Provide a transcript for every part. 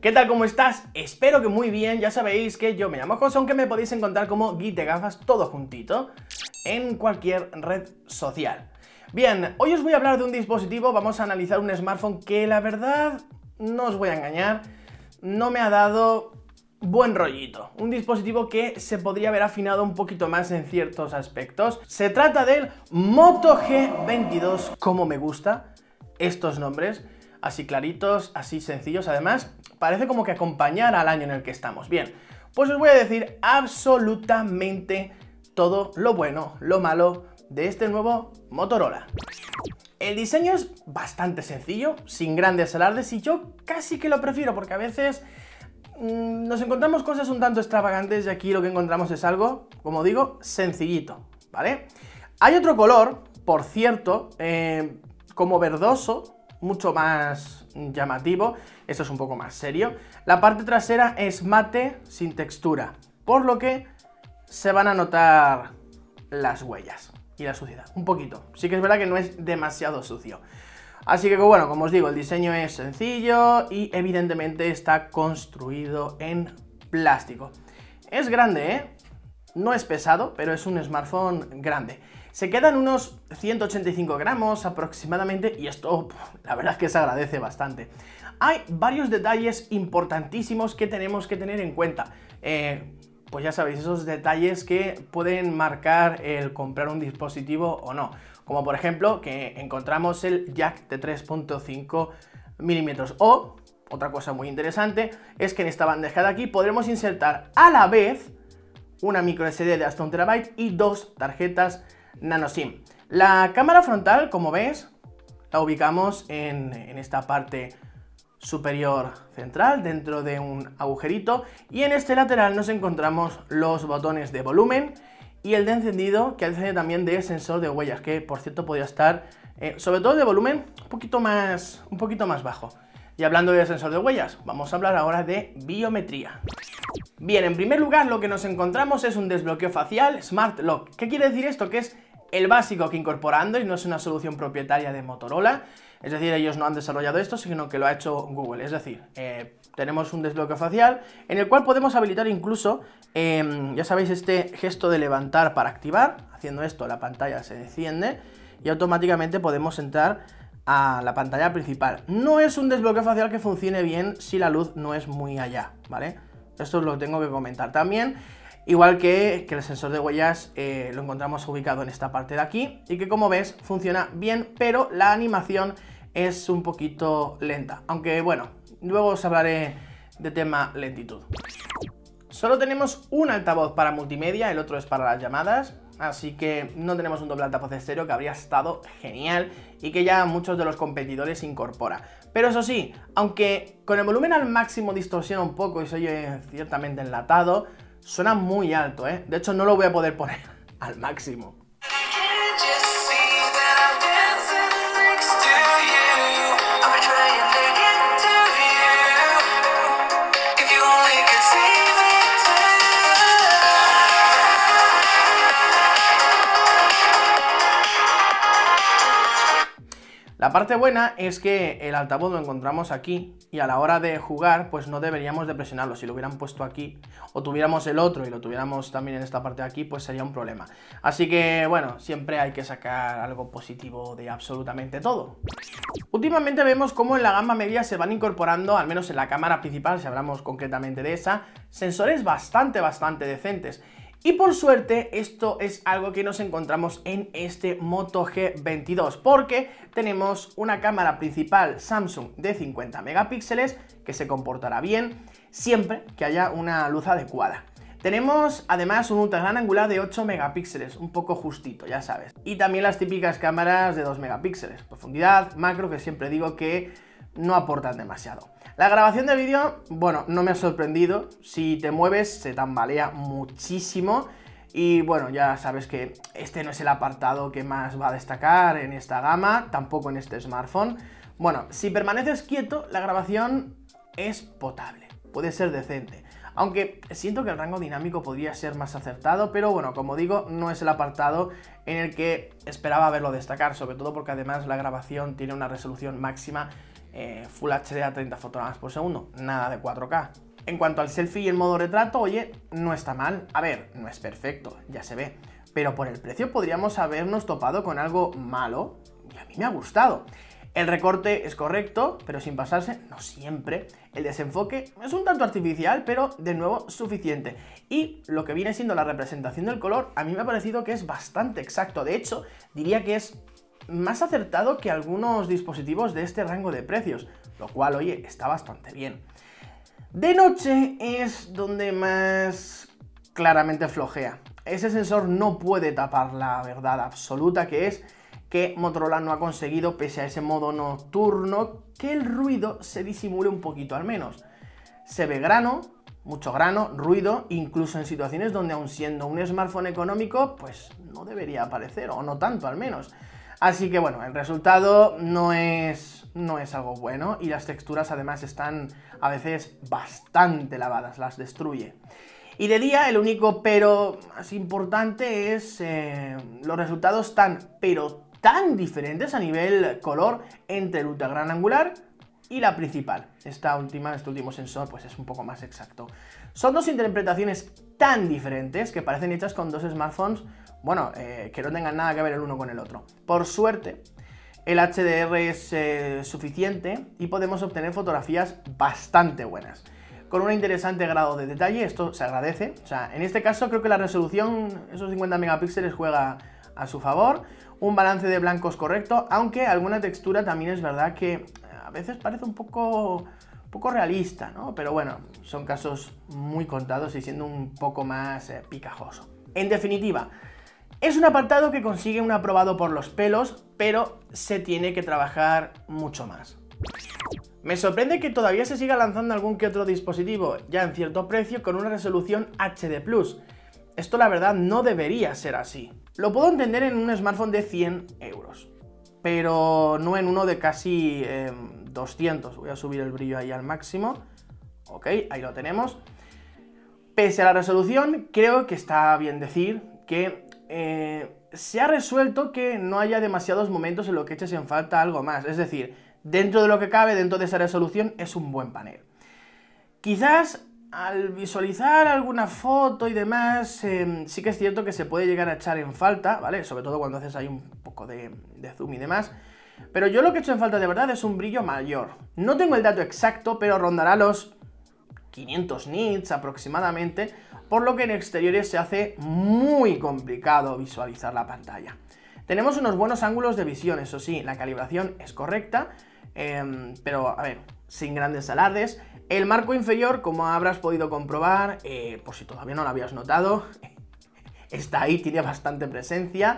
¿Qué tal? ¿Cómo estás? Espero que muy bien. Ya sabéis que yo me llamo José, aunque me podéis encontrar como Geek de Gafas todo juntito en cualquier red social. Bien, hoy os voy a hablar de un dispositivo, vamos a analizar un smartphone que la verdad, no os voy a engañar, no me ha dado buen rollito. Un dispositivo que se podría haber afinado un poquito más en ciertos aspectos. Se trata del Moto G22, como me gusta estos nombres, así claritos, así sencillos, además parece como que acompañara al año en el que estamos. Bien, pues os voy a decir absolutamente todo lo bueno, lo malo de este nuevo Motorola. El diseño es bastante sencillo, sin grandes alardes, y yo casi que lo prefiero porque a veces nos encontramos cosas un tanto extravagantes y aquí lo que encontramos es algo, como digo, sencillito, ¿vale? Hay otro color, por cierto, como verdoso, mucho más llamativo. Esto es un poco más serio. La parte trasera es mate sin textura, por lo que se van a notar las huellas y la suciedad, un poquito. Sí que es verdad que no es demasiado sucio. Así que bueno, como os digo, el diseño es sencillo y evidentemente está construido en plástico. Es grande, ¿eh? No es pesado, pero es un smartphone grande. Se quedan unos 185 gramos aproximadamente y esto, la verdad es que se agradece bastante. Hay varios detalles importantísimos que tenemos que tener en cuenta. Pues ya sabéis, esos detalles que pueden marcar el comprar un dispositivo o no. Como por ejemplo, que encontramos el jack de 3.5 milímetros. O, otra cosa muy interesante, es que en esta bandeja de aquí podremos insertar a la vez una micro SD de hasta 1 TB y dos tarjetas nano SIM. La cámara frontal, como ves, la ubicamos en esta parte superior central, dentro de un agujerito, y en este lateral nos encontramos los botones de volumen y el de encendido, que hace también de sensor de huellas, que por cierto podría estar, sobre todo de volumen, un poquito más bajo. Y hablando de sensor de huellas, vamos a hablar ahora de biometría. Bien, en primer lugar lo que nos encontramos es un desbloqueo facial Smart Lock. ¿Qué quiere decir esto? Que es el básico que incorpora Android, no es una solución propietaria de Motorola. Es decir, ellos no han desarrollado esto, sino que lo ha hecho Google. Es decir, tenemos un desbloqueo facial en el cual podemos habilitar incluso, ya sabéis, este gesto de levantar para activar. Haciendo esto, la pantalla se enciende y automáticamente podemos entrar a la pantalla principal. No es un desbloqueo facial que funcione bien si la luz no es muy allá, ¿vale? Esto lo tengo que comentar también. Igual que el sensor de huellas lo encontramos ubicado en esta parte de aquí y que, como ves, funciona bien, pero la animación es un poquito lenta. Aunque bueno, luego os hablaré de tema lentitud. Solo tenemos un altavoz para multimedia, el otro es para las llamadas, así que no tenemos un doble altavoz estéreo, que habría estado genial y que ya muchos de los competidores incorpora. Pero eso sí, aunque con el volumen al máximo distorsiona un poco y se oye ciertamente enlatado, suena muy alto, ¿eh? De hecho, no lo voy a poder poner al máximo. La parte buena es que el altavoz lo encontramos aquí y a la hora de jugar pues no deberíamos de presionarlo. Si lo hubieran puesto aquí o tuviéramos el otro y lo tuviéramos también en esta parte de aquí, pues sería un problema. Así que bueno, siempre hay que sacar algo positivo de absolutamente todo. Últimamente vemos cómo en la gama media se van incorporando, al menos en la cámara principal, si hablamos concretamente de esa, sensores bastante decentes. Y por suerte esto es algo que nos encontramos en este Moto G22, porque tenemos una cámara principal Samsung de 50 megapíxeles que se comportará bien siempre que haya una luz adecuada. Tenemos además un ultra gran angular de 8 megapíxeles, un poco justito, ya sabes. Y también las típicas cámaras de 2 megapíxeles, profundidad, macro, que siempre digo que no aportan demasiado. La grabación de vídeo, bueno, no me ha sorprendido. Si te mueves se tambalea muchísimo y bueno, ya sabes que este no es el apartado que más va a destacar en esta gama, tampoco en este smartphone. Bueno, si permaneces quieto, la grabación es potable, puede ser decente. Aunque siento que el rango dinámico podría ser más acertado, pero bueno, como digo, no es el apartado en el que esperaba verlo destacar, sobre todo porque además la grabación tiene una resolución máxima Full HD a 30 fotogramas por segundo, nada de 4K. En cuanto al selfie y el modo retrato, oye, no está mal. A ver, no es perfecto, ya se ve, pero por el precio podríamos habernos topado con algo malo y a mí me ha gustado. El recorte es correcto, pero sin pasarse, no siempre. El desenfoque es un tanto artificial, pero de nuevo suficiente. Y lo que viene siendo la representación del color, a mí me ha parecido que es bastante exacto. De hecho, diría que es más acertado que algunos dispositivos de este rango de precios, lo cual, oye, está bastante bien. De noche es donde más claramente flojea. Ese sensor no puede tapar la verdad absoluta, que es que Motorola no ha conseguido, pese a ese modo nocturno, que el ruido se disimule un poquito al menos. Se ve grano, mucho grano, ruido, incluso en situaciones donde aun siendo un smartphone económico, pues no debería aparecer, o no tanto al menos. Así que bueno, el resultado no es algo bueno y las texturas además están a veces bastante lavadas, las destruye. Y de día el único pero más importante es los resultados tan diferentes a nivel color entre el ultra gran angular y la principal. Este último sensor pues es un poco más exacto. Son dos interpretaciones tan diferentes que parecen hechas con dos smartphones, bueno, que no tengan nada que ver el uno con el otro. Por suerte, el HDR es suficiente y podemos obtener fotografías bastante buenas. Con un interesante grado de detalle, esto se agradece. O sea, en este caso creo que la resolución, esos 50 megapíxeles juega a su favor. Un balance de blancos correcto, aunque alguna textura también es verdad que a veces parece un poco realista, ¿no? Pero bueno, son casos muy contados y siendo un poco más picajoso. En definitiva, es un apartado que consigue un aprobado por los pelos, pero se tiene que trabajar mucho más. Me sorprende que todavía se siga lanzando algún que otro dispositivo, ya en cierto precio, con una resolución HD+. Esto la verdad no debería ser así. Lo puedo entender en un smartphone de 100 euros, pero no en uno de casi 200. Voy a subir el brillo ahí al máximo. Ok, ahí lo tenemos. Pese a la resolución, creo que está bien decir que se ha resuelto que no haya demasiados momentos en los que eches en falta algo más. Es decir, dentro de lo que cabe, dentro de esa resolución, es un buen panel. Quizás al visualizar alguna foto y demás, sí que es cierto que se puede llegar a echar en falta, ¿vale? Sobre todo cuando haces ahí un poco de zoom y demás. Pero yo lo que echo en falta de verdad es un brillo mayor. No tengo el dato exacto, pero rondará los 500 nits aproximadamente, por lo que en exteriores se hace muy complicado visualizar la pantalla. Tenemos unos buenos ángulos de visión, eso sí, la calibración es correcta, pero a ver, sin grandes alardes. El marco inferior, como habrás podido comprobar, por si todavía no lo habías notado, está ahí, tiene bastante presencia.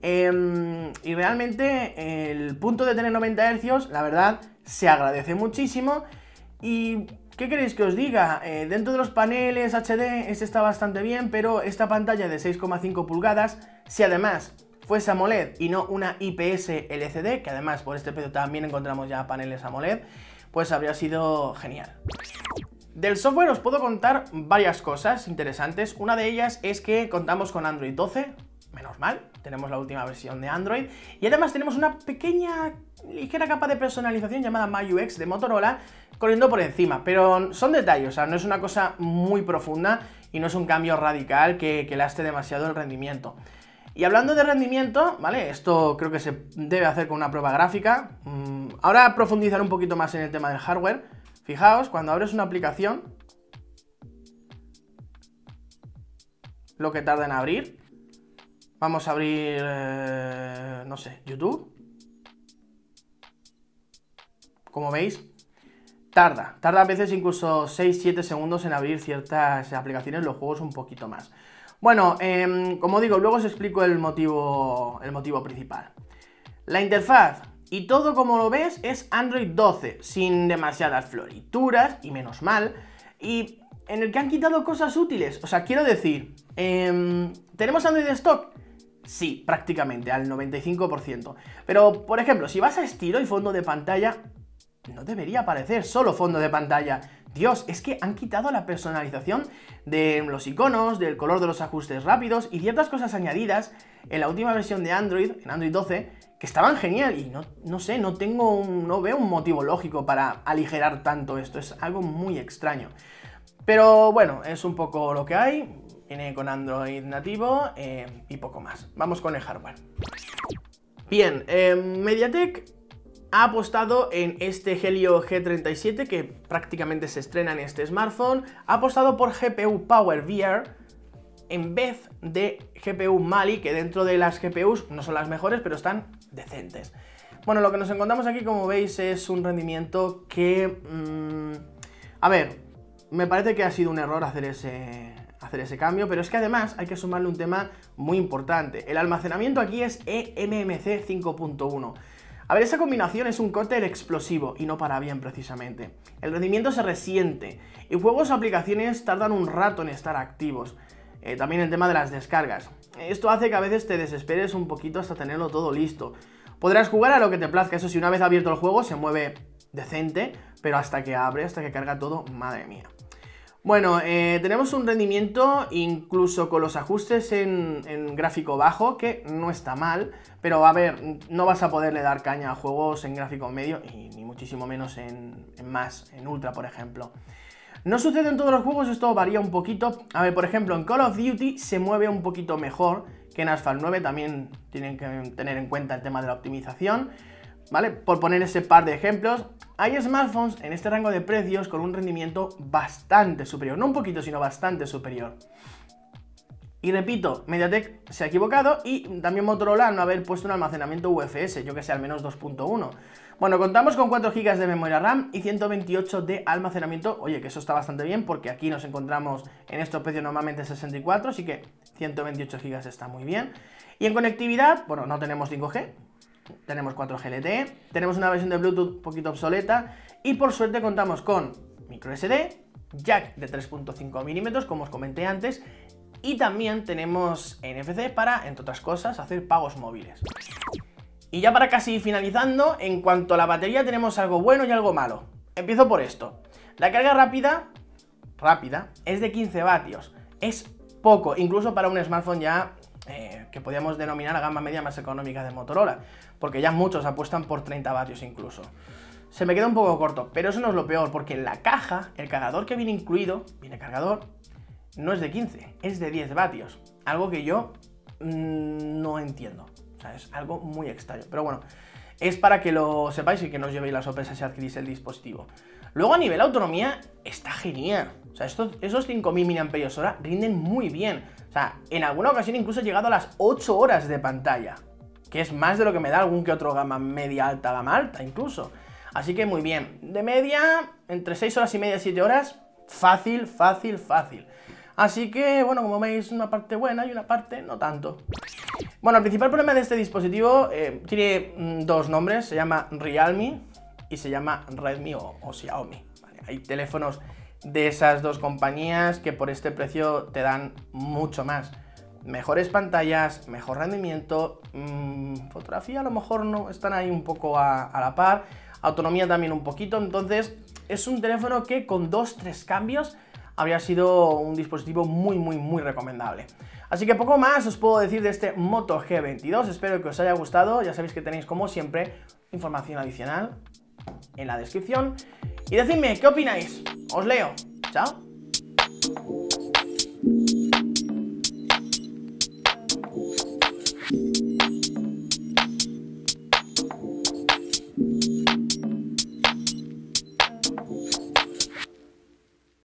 Y realmente el punto de tener 90 Hz, la verdad, se agradece muchísimo. Y ¿qué queréis que os diga? Dentro de los paneles HD este está bastante bien, pero esta pantalla de 6,5 pulgadas, si además fuese AMOLED y no una IPS LCD, que además por este precio también encontramos ya paneles AMOLED, pues habría sido genial. Del software os puedo contar varias cosas interesantes. Una de ellas es que contamos con Android 12, menos mal, tenemos la última versión de Android, y además tenemos una pequeña, ligera capa de personalización llamada MyUX de Motorola corriendo por encima, pero son detalles, o sea, no es una cosa muy profunda y no es un cambio radical que lastre demasiado el rendimiento. Y hablando de rendimiento, ¿vale? Esto creo que se debe hacer con una prueba gráfica. Ahora profundizar un poquito más en el tema del hardware. Fijaos, cuando abres una aplicación, lo que tarda en abrir. Vamos a abrir, no sé, YouTube. Como veis, tarda a veces incluso 6-7 segundos en abrir ciertas aplicaciones, los juegos un poquito más. Bueno, como digo, luego os explico el motivo principal. La interfaz y todo como lo ves es Android 12, sin demasiadas florituras, y menos mal, y en el que han quitado cosas útiles. O sea, quiero decir, ¿tenemos Android stock? Sí, prácticamente, al 95%. Pero, por ejemplo, si vas a estilo y fondo de pantalla, no debería aparecer solo fondo de pantalla. Dios, es que han quitado la personalización de los iconos, del color de los ajustes rápidos y ciertas cosas añadidas en la última versión de Android, en Android 12, que estaban genial y no sé, no veo un motivo lógico para aligerar tanto esto, es algo muy extraño. Pero bueno, es un poco lo que hay, viene con Android nativo y poco más. Vamos con el hardware. Bien, MediaTek ha apostado en este Helio G37 que prácticamente se estrena en este smartphone, ha apostado por GPU Power VR en vez de GPU Mali, que dentro de las GPUs no son las mejores, pero están decentes. Bueno, lo que nos encontramos aquí, como veis, es un rendimiento que... a ver, me parece que ha sido un error hacer ese cambio, pero es que además hay que sumarle un tema muy importante. El almacenamiento aquí es eMMC 5.1. A ver, esa combinación es un cóctel explosivo y no para bien precisamente. El rendimiento se resiente y juegos o aplicaciones tardan un rato en estar activos. También el tema de las descargas. Esto hace que a veces te desesperes un poquito hasta tenerlo todo listo. Podrás jugar a lo que te plazca, eso sí, una vez abierto el juego se mueve decente, pero hasta que abre, hasta que carga todo, madre mía. Bueno, tenemos un rendimiento incluso con los ajustes en gráfico bajo, que no está mal, pero a ver, no vas a poderle dar caña a juegos en gráfico medio y ni muchísimo menos en ultra, por ejemplo. No sucede en todos los juegos, esto varía un poquito. A ver, por ejemplo, en Call of Duty se mueve un poquito mejor que en Asphalt 9, también tienen que tener en cuenta el tema de la optimización, ¿vale? Por poner ese par de ejemplos, hay smartphones en este rango de precios con un rendimiento bastante superior, no un poquito, sino bastante superior. Y repito, MediaTek se ha equivocado y también Motorola no haber puesto un almacenamiento UFS, yo que sé, al menos 2.1. Bueno, contamos con 4 GB de memoria RAM y 128 de almacenamiento. Oye, que eso está bastante bien porque aquí nos encontramos en estos precios normalmente 64, así que 128 GB está muy bien. Y en conectividad, bueno, no tenemos 5G, tenemos 4G LTE, tenemos una versión de Bluetooth un poquito obsoleta y por suerte contamos con microSD, jack de 3.5 mm, como os comenté antes, y también tenemos NFC para, entre otras cosas, hacer pagos móviles. Y ya para casi finalizando, en cuanto a la batería tenemos algo bueno y algo malo. Empiezo por esto. La carga rápida es de 15 vatios. Es poco, incluso para un smartphone ya que podríamos denominar la gama media más económica de Motorola, porque ya muchos apuestan por 30 vatios incluso. Se me queda un poco corto, pero eso no es lo peor, porque en la caja, el cargador que viene incluido, viene cargador, no es de 15, es de 10 vatios. Algo que yo no entiendo. O sea, es algo muy extraño. Pero bueno, es para que lo sepáis y que no os llevéis la sorpresa si adquirís el dispositivo. Luego a nivel autonomía está genial. O sea, esos 5000 mAh rinden muy bien. O sea, en alguna ocasión incluso he llegado a las 8 horas de pantalla, que es más de lo que me da algún que otro gama media alta, gama alta incluso. Así que muy bien. De media, entre 6 horas y media y 7 horas, fácil, fácil, fácil. Así que, bueno, como veis, una parte buena y una parte no tanto. Bueno, el principal problema de este dispositivo tiene dos nombres, se llama Realme y se llama Redmi o Xiaomi. ¿Vale? Hay teléfonos de esas dos compañías que por este precio te dan mucho más. Mejores pantallas, mejor rendimiento, fotografía a lo mejor no están ahí un poco a la par, autonomía también un poquito, entonces es un teléfono que con 2-3 cambios habría sido un dispositivo muy recomendable. Así que poco más os puedo decir de este Moto G22, espero que os haya gustado, ya sabéis que tenéis como siempre información adicional en la descripción y decidme qué opináis, os leo, chao.